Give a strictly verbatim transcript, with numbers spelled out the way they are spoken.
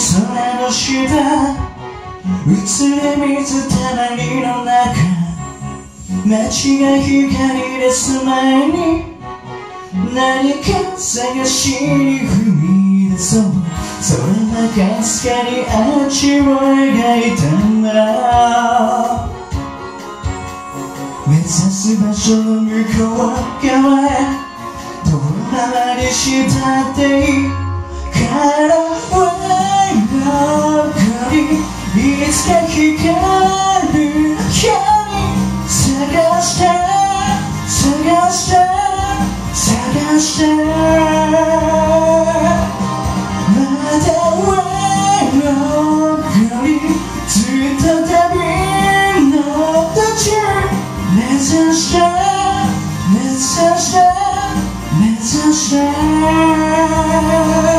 空の下映れ水たまりの中街が光です前に何か探しに踏み出そうそれはかすかにあっちを描いたんだ目指す場所の向こう側へ遠回りしたっていいからWay of Gloryいつか光る光探して探して探してまだWay of Gloryずっと旅の途中目指して目指して目指して